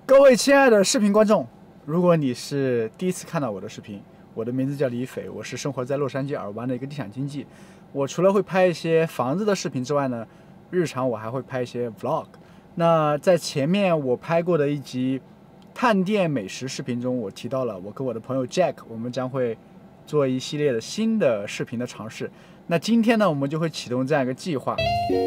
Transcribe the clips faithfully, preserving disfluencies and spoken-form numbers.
各位亲爱的视频观众，如果你是第一次看到我的视频，我的名字叫李斐，我是生活在洛杉矶尔湾的一个地产经纪。我除了会拍一些房子的视频之外呢，日常我还会拍一些 vlog。那在前面我拍过的一集探店美食视频中，我提到了我跟我的朋友 Jack， 我们将会做一系列的新的视频的尝试。那今天呢，我们就会启动这样一个计划。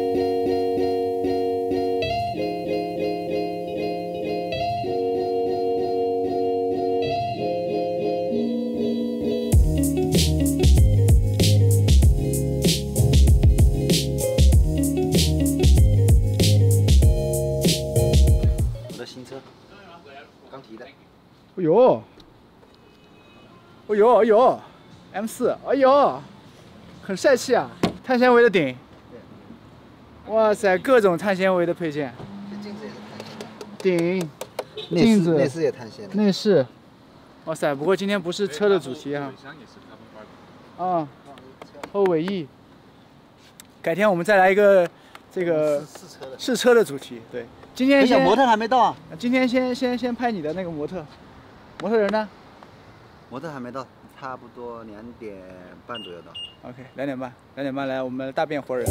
哎呦，哎呦，哎呦 ，M 四，哎呦，很帅气啊！碳纤维的顶，哇塞，各种碳纤维的配件。 这镜子也是碳纤的。 顶，镜子， 内饰也碳纤的。 内饰，哇塞！不过今天不是车的主题啊。啊，后尾翼。改天我们再来一个这个试车的试车的主题，对。今天先模特还没到啊。 今天先先先拍你的那个模特。模特人呢？ 模特还没到，差不多两点半左右到。 OK， 两点半，两点半来，我们大变活人。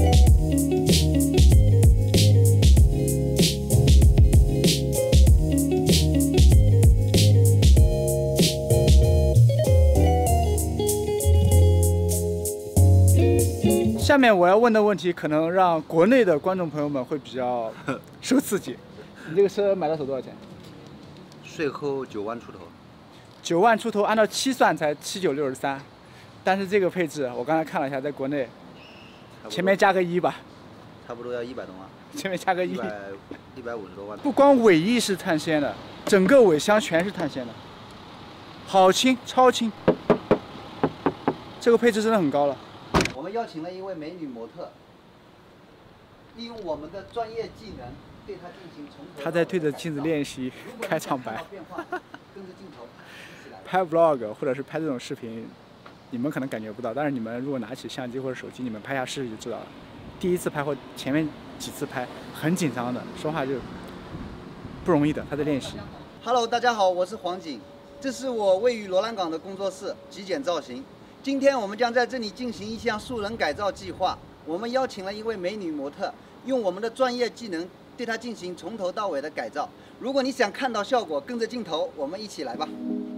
下面我要问的问题，可能让国内的观众朋友们会比较受刺激。你这个车买到手多少钱？ 税后九万出头。 九万出头，按照七算才七九六十三，但是这个配置我刚才看了一下，在国内前面加个一吧， 差不多要一百多万， 前面加个一， 一百五十多万。 不光尾翼是碳纤的，整个尾箱全是碳纤的，好轻，超轻，这个配置真的很高了。 我们邀请了一位美女模特，利用我们的专业技能对她进行从头。 她在对着镜子练习开场白。 跟着镜头。 拍 vlog 或者是拍这种视频，你们可能感觉不到，但是你们如果拿起相机或者手机，你们拍下试试就知道了。第一次拍或前面几次拍很紧张的，说话就不容易的，他在练习。 Hello， 大家好，我是黄景，这是我位于罗兰港的工作室极简造型。今天我们将在这里进行一项素人改造计划。我们邀请了一位美女模特，用我们的专业技能对她进行从头到尾的改造。如果你想看到效果，跟着镜头，我们一起来吧。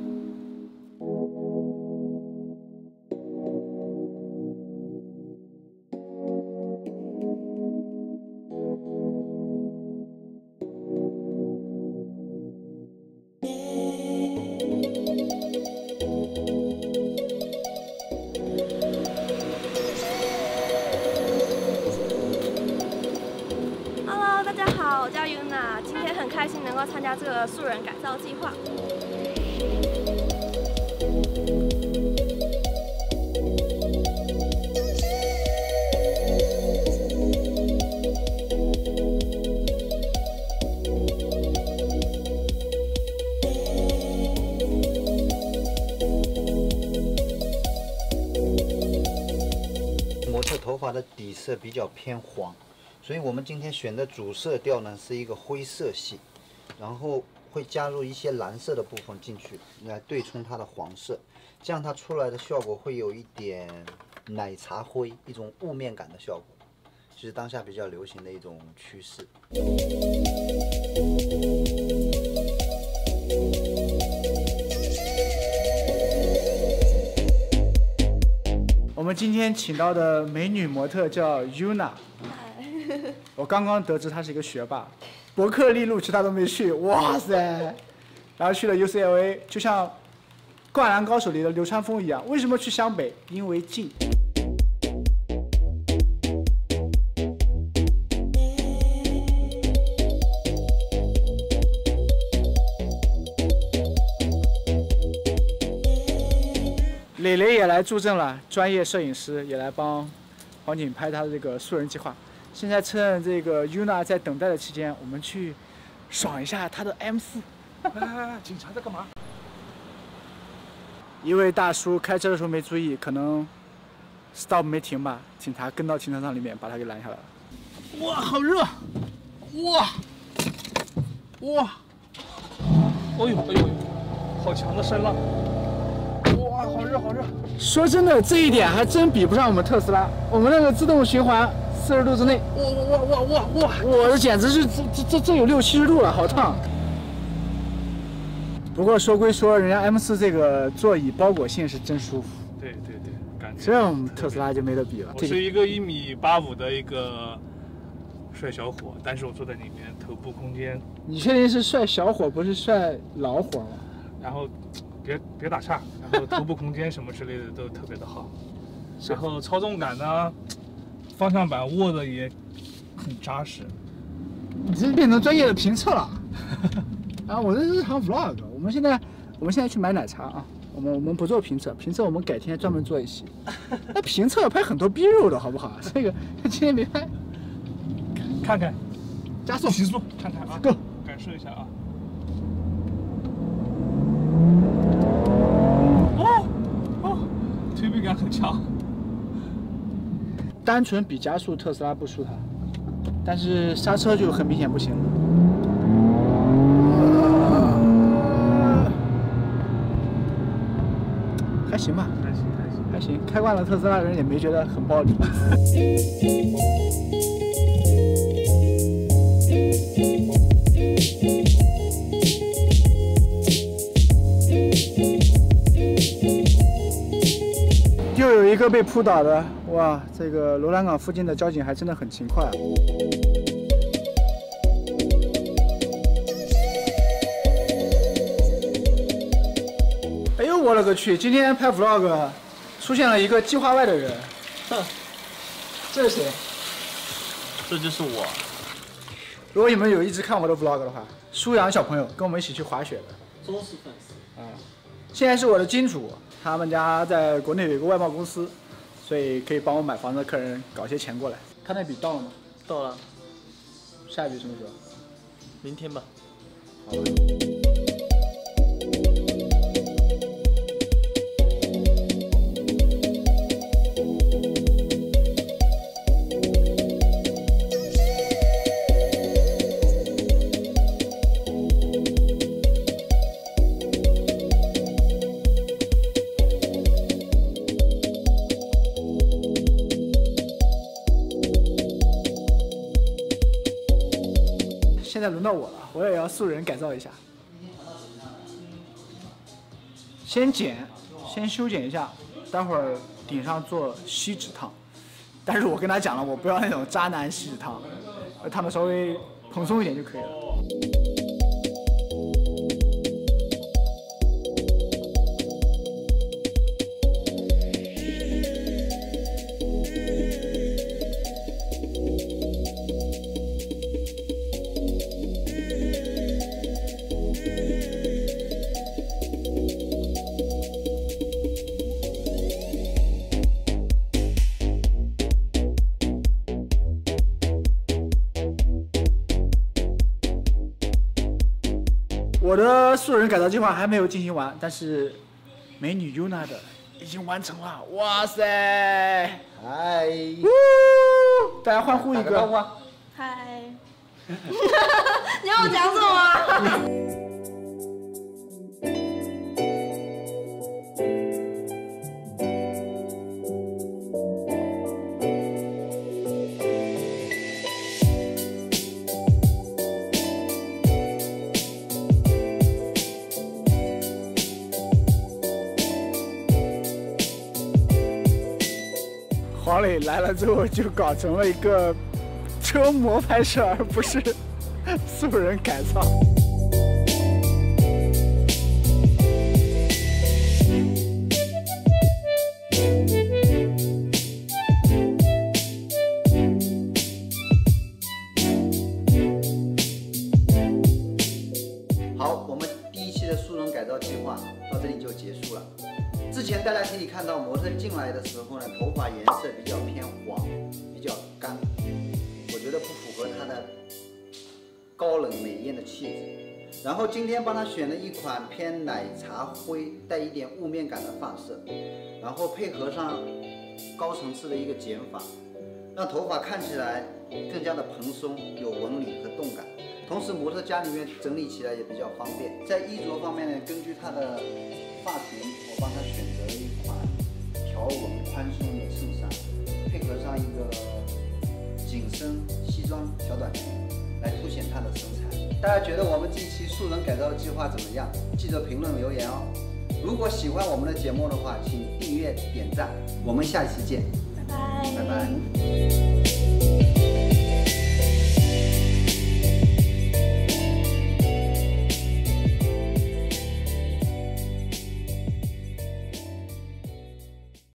我叫 Yuna， 今天很开心能够参加这个素人改造计划。 模特头发的底色比较偏黄。所以我们今天选的主色调呢是一个灰色系，然后会加入一些蓝色的部分进去，来对冲它的黄色，这样它出来的效果会有一点奶茶灰，一种雾面感的效果，就是当下比较流行的一种趋势。 我们今天请到的美女模特叫 Yuna。我刚刚得知他是一个学霸，伯克利录取他都没去，哇塞！然后去了 U C L A， 就像《灌篮高手》里的流川枫一样。为什么去湘北？因为近。磊磊也来助阵了，专业摄影师也来帮黄景拍他的这个素人计划。现在趁这个 Yuna 在等待的期间，我们去爽一下他的 M 四。 啊，警察在干嘛？ 一位大叔开车的时候没注意，可能 stop 没停吧，警察跟到停车场里面把他给拦下来了。 哇，好热！哇哇！ 哦呦哎呦，好强的声浪！哇，好热好热！ 说真的，这一点还真比不上我们特斯拉。我们那个自动循环四十度之内， 哇哇哇哇哇！ 我这简直是这这这这有六七十度了，好烫。不过说归说，人家 M 四这个座椅包裹性是真舒服。 对对对，感觉。 这我们特斯拉就没得比了。 我是一个一米八五的一个帅小伙，但是我坐在里面，头部空间。 你确定是帅小伙，不是帅老伙吗？ 然后别别打岔，然后头部空间什么之类的都特别的好。然后操纵感呢，方向盘握的也很扎实。 你这变成专业的评测了。啊，我这是场 vlog， 我们现在我们现在去买奶茶啊。我们我们不做评测，评测我们改天专门做一期。那评测要拍很多 B 肉的好不好？这个今天没拍。 看看， 加速， 提速，看看啊 ，Go， 感受一下啊。哦哦，推背感很强。 单纯比加速，特斯拉不输它，但是刹车就很明显不行了。还行吧， 还行还行还行，开惯了特斯拉的人也没觉得很暴力。又有一个被扑倒的，哇！这个罗兰港附近的交警还真的很勤快啊。哎呦我勒个去！今天拍 vlog 出现了一个计划外的人。哼，这是谁？ 这就是我。 如果你们有一直看我的 vlog 的话，舒阳小朋友跟我们一起去滑雪的。 忠实粉丝。 啊，现在是我的金主，他们家在国内有一个外贸公司，所以可以帮我买房子的客人搞些钱过来。他那笔到了吗？ 到了。 下一笔什么时候？ 明天吧。 好吧。现在轮到我了，我也要素人改造一下。先剪，先修剪一下，待会儿顶上做锡纸烫。但是我跟他讲了，我不要那种渣男锡纸烫，烫的稍微蓬松一点就可以了。我的素人改造计划还没有进行完，但是美女 Yuna 的已经完成了，哇塞！ 嗨， 大家欢呼一个！ 嗨，你要我讲什么啊？黄磊来了之后就搞成了一个车模拍摄，而不是素人改造。 好，我们第一期的素人改造计划到这里就结束了。之前大家可以看到模特进来的时候呢，头发颜色比较偏黄，比较干，我觉得不符合她的高冷美艳的气质。然后今天帮她选了一款偏奶茶灰，带一点雾面感的发色，然后配合上高层次的一个剪法，让头发看起来更加的蓬松，有纹理和动感。 同时模特家里面整理起来也比较方便。在衣着方面呢，根据她的发型，我帮她选择了一款条纹宽松的衬衫，配合上一个紧身西装小短裙，来凸显她的身材。大家觉得我们这期素人改造计划怎么样？记得评论留言哦。如果喜欢我们的节目的话，请订阅点赞。我们下期见， 拜拜， 拜拜。